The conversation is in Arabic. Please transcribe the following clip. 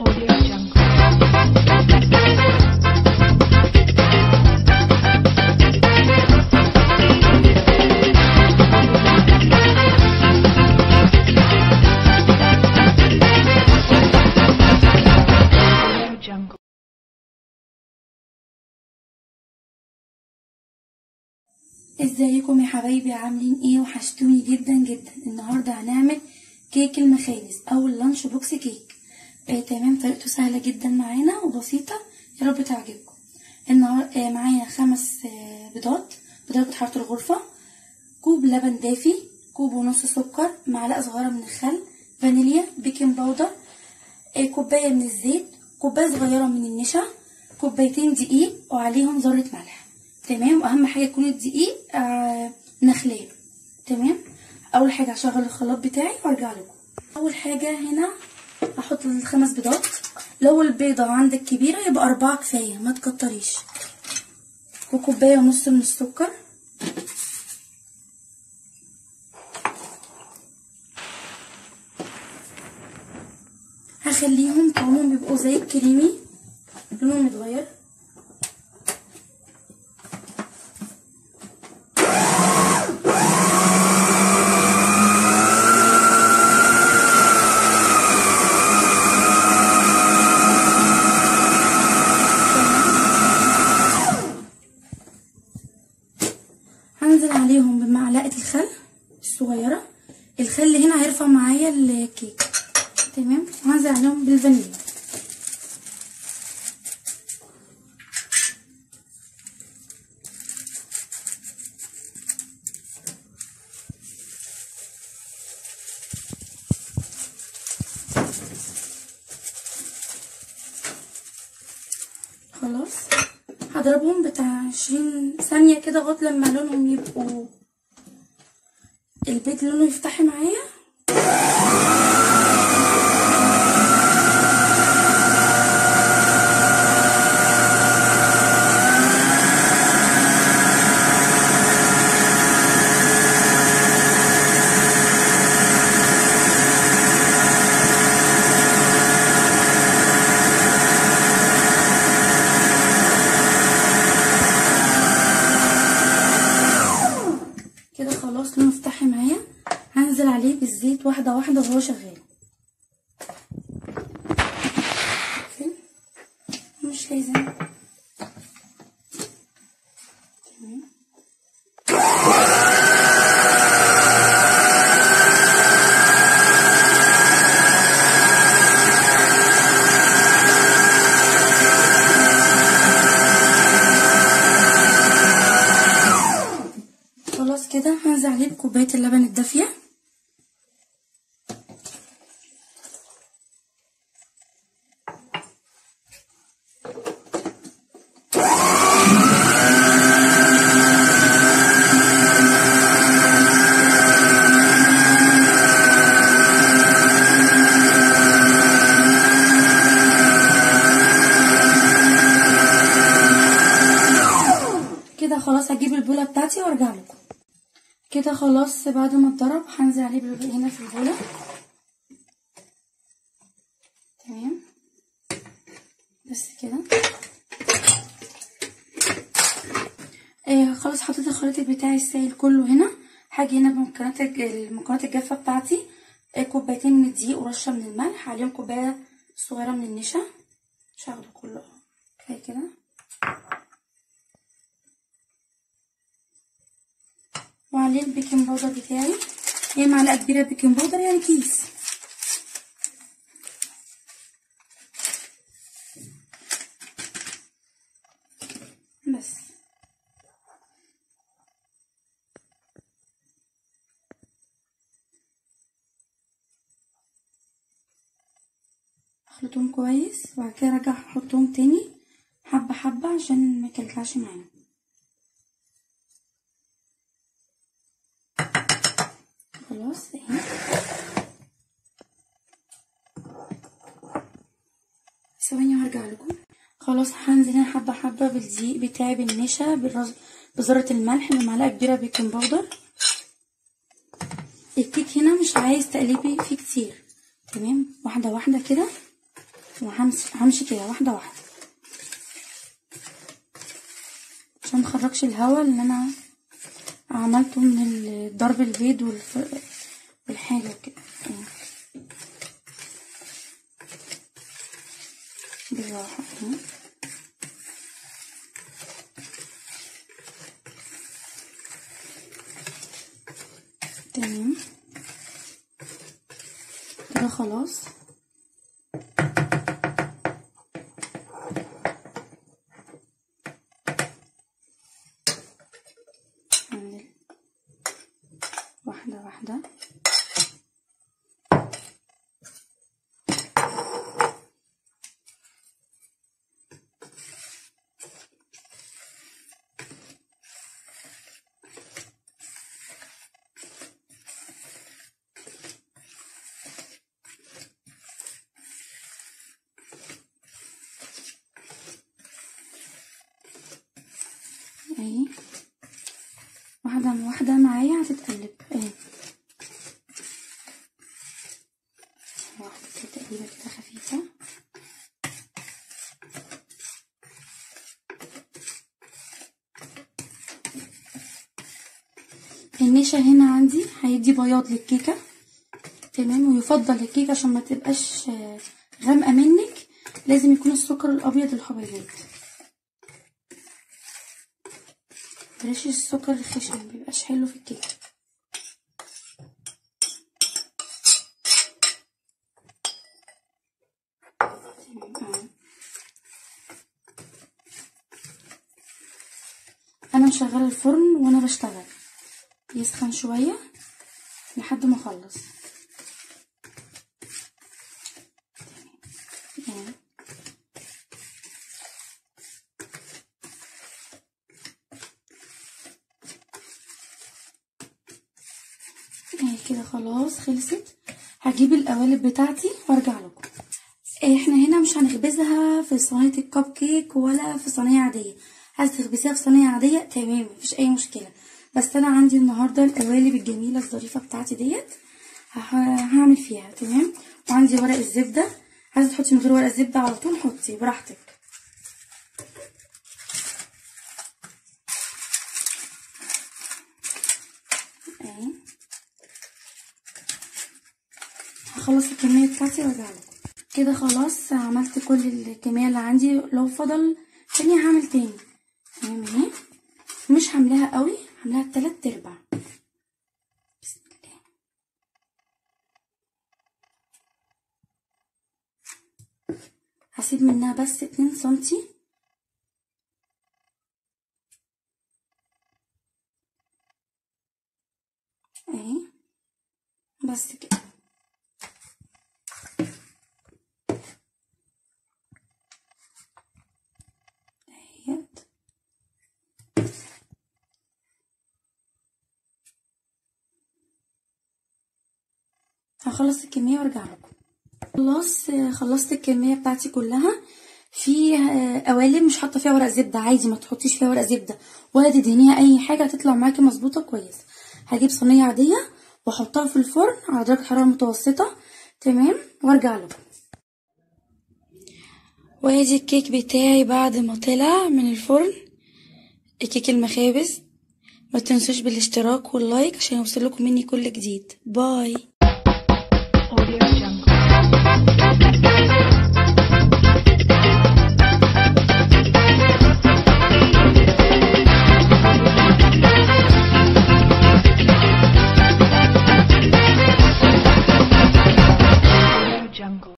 ازيكم يا حبايبي؟ عاملين ايه؟ وحشتوني جدا جدا. النهارده هنعمل كيك المخابز او اللانش بوكس كيك. تمام، طريقته سهله جدا معانا وبسيطه، يا رب تعجبكم. النهارده معايا 5 بيضات بدرجه حراره الغرفه، كوب لبن دافي، كوب ونص سكر، معلقه صغيره من الخل، فانيليا، بيكنج باودر، كوبايه من الزيت، كوبايه صغيره من النشا، كوبايتين دقيق وعليهم ذره ملح. تمام، واهم حاجه يكون الدقيق نخليه. تمام، اول حاجه هشغل الخلاط بتاعي وارجع لكم. اول حاجه هنا هحط ال5 بيضات. لو البيضه عندك كبيره يبقى 4 كفايه، ما تكتريش. وكوبايه ونص من السكر، هخليهم طعمهم بيبقوا زي الكريمي، لونهم متغير. هنزل عليهم بمعلقه الخل الصغيره. الخل هنا هيرفع معايا الكيك. تمام، وهنزل عليهم بالفانيليا. خلاص، هضربهم بتاع 20 ثانيه كده لغايه لما لونهم يبقوا البيض لونه يفتح معايا. كده خلاص لونه فتح معايا. هنزل عليه بالزيت واحده واحده وهو شغال. مش لازم. تمام، خلاص كده هنزل عليه بكوبايه اللبن الدافيه. كده خلاص هجيب البوله بتاعتي وارجع لكم. كده خلاص بعد ما اتضرب هنزل عليه هنا في البوله. تمام، بس كده. خلاص حطيت الخليط بتاعي السائل كله هنا. هاجي هنا المكونات الجافه بتاعتي، كوبايتين من الدقيق ورشه من الملح، عليهم كوبايه صغيره من النشا. مش هاخده كله، كفايه كده. وعليه البيكنج باودر بتاعي، هي معلقه كبيره بيكنج باودر يعني كيس. بس اخلطهم كويس وبعد كده ارجع احطهم تاني حبه حبه عشان ما يكلكعش معانا. خلاص اهي. ثواني وهرجع لكم. خلاص هنزل هنا حبه حبه بالدقيق بتاعي، بالنشا، بذره الملح، بمعلقه كبيره بيكنج باودر. الكيك هنا مش عايز تقلبي فيه كتير. تمام، واحده واحده كده وهمشي كده واحده واحده عشان مخرجش الهواء اللي انا عملته من ضرب البيض والحاجه كده. بالراحه اهي. تمام كده خلاص. واحدة واحدة اهي، واحدة معايا هتتقلب اهي. واحدة كده تقليبة كده خفيفة. النشا هنا عندي هيدي بياض للكيكة. تمام. ويفضل الكيكة عشان ما تبقاش غامقة منك لازم يكون السكر الابيض الحبيبات، بلاش السكر الخشن مبيبقاش حلو في الكيكة. انا مشغله الفرن وانا بشتغل يسخن شويه لحد ما اخلص. كده خلاص خلصت. هجيب القوالب بتاعتي وارجع لكم. احنا هنا مش هنخبزها في صينيه الكب كيك ولا في صينيه عاديه. عايزه تخبزيها في صينيه عاديه تمام مفيش اي مشكله، بس انا عندي النهارده القوالب الجميله الظريفه بتاعتي ديت هعمل فيها. تمام. وعندي ورق الزبده، عايزه تحطي من غير ورق الزبده على طول حطي براحتك. اهي هخلص الكميه بتاعتي وارجع لكم. كده خلاص عملت كل الكميه اللي عندي، لو فضل تاني هعمل تاني. تمام. اهي مش هعملها قوي، هعملها بتلات ارباع. بسم الله. هسيب منها بس 2 سنتي. اهي بس كده. اهيت هخلص الكميه وارجع لكم. خلاص خلصت الكميه بتاعتي كلها. في قوالب مش حاطه فيها ورق زبده، عادي ما تحطيش فيها ورق زبده ولا تدهنيها اي حاجه، هتطلع معاكي مظبوطه كويس. هجيب صينيه عاديه واحطها في الفرن على درجه حراره متوسطه. تمام. وارجع لكم. وادي الكيك بتاعي بعد ما طلع من الفرن، الكيك المخابز. ما تنسوش بالاشتراك واللايك عشان يوصلكم مني كل جديد. باي.